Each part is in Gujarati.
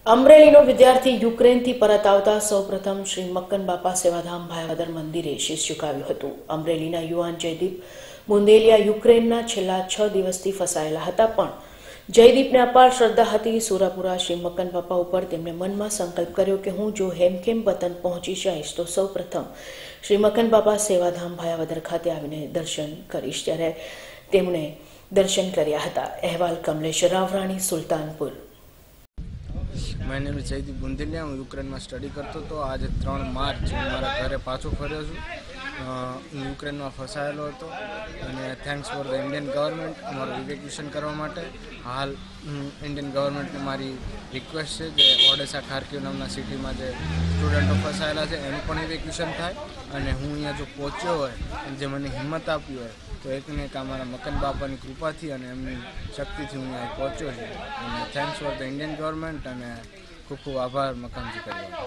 અમરેલીનો વિદ્યાર્થી યુક્રેનથી પરત આવતા સૌપ્રથમ શ્રી મક્કન બાપા સેવાધામ ભાયાવદર મંદિરે શીશ ઝુકાવ્યું હતું। અમરેલીના યુવાન જયદીપ બુંદેલિયા યુક્રેનના છેલ્લા 6 દિવસથી ફસાયેલા હતા, પણ જયદીપને અપાર શ્રદ્ધા હતી। સુરાપુરા શ્રી મક્કન બાપા ઉપર તેમણે મનમાં સંકલ્પ કર્યો કે હું જો હેમખેમ વતન પહોંચી જઈશ તો સૌપ્રથમ શ્રી મક્કન બાપા સેવાધામ ભાયાવદર ખાતે આવીને દર્શન કરીશ, ત્યારે તેમણે દર્શન કર્યા હતા। અહેવાલ Kamlesh Ravrani, Sultanpur. My name is Jaydeep Bundeliya. હું યુક્રેનમાં સ્ટડી કરતો હતો। આજે 3 માર્ચ હું મારા ઘરે પાછો ફર્યો છું। હું યુક્રેનમાં ફસાયેલો હતો અને thanks for the Indian government અમારું ઇવેક્યુએશન કરવા માટે। હાલ ઇન્ડિયન ગવર્મેન્ટને મારી રિક્વેસ્ટ છે જે ઓડેસા ખાર્કિવ નામના સિટીમાં જે સ્ટુડન્ટો ફસાયેલા છે એનું પણ ઇવેક્યુએશન થાય, અને હું અહીંયા જો પહોંચ્યો હોય અને જે મને હિંમત આપી હોય તો એકને એક અમારા મક્કન બાપાની કૃપાથી અને એમની શક્તિથી હું અહીંયા પહોંચ્યો છું। અને thanks for the Indian government અને ખૂબ ખૂબ આભાર મક્કનજી કર્યો।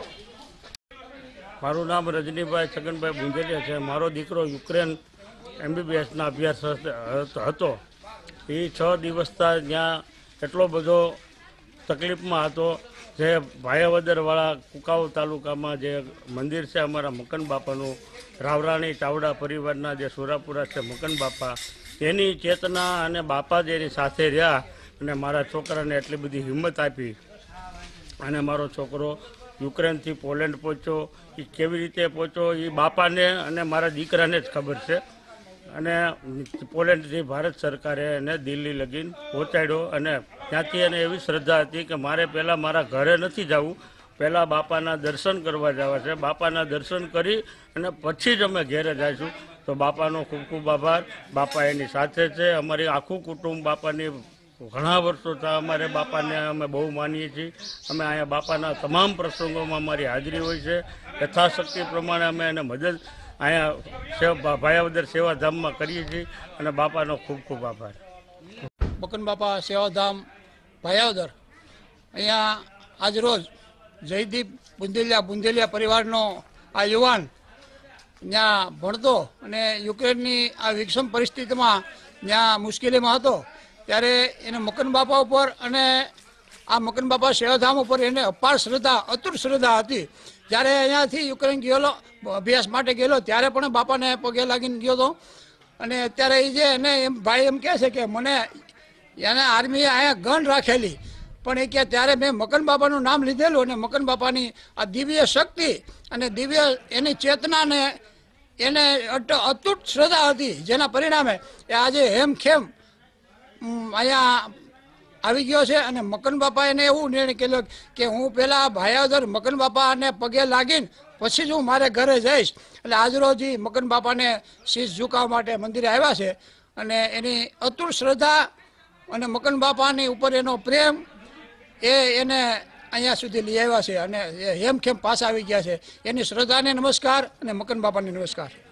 મારું નામ રજનીભાઈ છગનભાઈ બુંદેલિયા છે। મારો દીકરો યુક્રેન MBBSના અભ્યાસ હતો। એ 6 દિવસથી ત્યાં એટલો બધો તકલીફમાં હતો। જે ભાયાવદરવાળા કુકાવ તાલુકામાં જે મંદિર છે અમારા મક્કન બાપાનું, રાવરાણી ચાવડા પરિવારના જે સુરાપુરા છે મક્કન બાપા, એની ચેતના અને બાપા જેની સાથે રહ્યા અને મારા છોકરાને એટલી બધી હિંમત આપી અને મારો છોકરો યુક્રેનથી પોલેન્ડ પહોંચ્યો। એ કેવી રીતે પહોંચ્યો એ બાપાને અને મારા દીકરાને જ ખબર છે। અને પોલેન્ડથી ભારત સરકારે એને દિલ્હી લગીને પહોંચાડ્યો અને ત્યાંથી એને એવી શ્રદ્ધા હતી કે મારે પહેલાં મારા ઘરે નથી જવું, પહેલાં બાપાના દર્શન કરવા જવા છે। બાપાના દર્શન કરી અને પછી જ અમે ઘેરે જઈશું। તો બાપાનો ખૂબ ખૂબ આભાર। બાપા એની સાથે છે। અમારી આખું કુટુંબ બાપાની ઘણા વર્ષોથી અમારે બાપાને અમે બહુ માનીએ છીએ। અમે અહીંયા બાપાના તમામ પ્રસંગોમાં અમારી હાજરી હોય છે। યથાશક્તિ પ્રમાણે અમે એને મદદ અહીંયા ભાયાવદર સેવાધામમાં કરીએ છીએ અને બાપાનો ખૂબ ખૂબ આભાર। મક્કન બાપા સેવાધામ ભાયાવદર અહીંયા આજરોજ જયદીપ બુંદેલિયા પરિવારનો આ યુવાન ત્યાં ભણતો અને યુક્રેનની આ વિષમ પરિસ્થિતિમાં ત્યાં મુશ્કેલીમાં હતો, ત્યારે એને મક્કન બાપા ઉપર અને આ મક્કન બાપા સેવાધામ ઉપર એને અપાર શ્રદ્ધા, અતૂટ શ્રદ્ધા હતી। જ્યારે અહીંયાથી યુક્રેન ગયેલો, અભ્યાસ માટે ગયેલો, ત્યારે પણ બાપાને પગે લાગીને ગયો હતો। અને અત્યારે એ જે એને એમ ભાઈ એમ કહે છે કે મને એને આર્મીએ અહીંયા ગન રાખેલી, પણ એ કે ત્યારે મેં મક્કન બાપાનું નામ લીધેલું અને મક્કન બાપાની આ દિવ્ય શક્તિ અને દિવ્ય એની ચેતનાને એને અતૂટ શ્રદ્ધા હતી, જેના પરિણામે એ આજે હેમખેમ અહીંયા આવી ગયો છે। અને મક્કન બાપા એને એવું નિર્ણય કર્યો કે હું પહેલાં ભાયાવદર મક્કન બાપાને પગે લાગીને પછી જ હું મારે ઘરે જઈશ। એટલે આજરોજ મક્કન બાપાને શીશ ઝુકાવવા માટે મંદિરે આવ્યા છે અને એની અતૂટ શ્રદ્ધા અને મક્કન બાપાની ઉપર એનો પ્રેમ એને અહીંયા સુધી લઈ આવ્યા છે અને હેમખેમ પાછા આવી ગયા છે। એની શ્રદ્ધાને નમસ્કાર અને મક્કન બાપાને નમસ્કાર।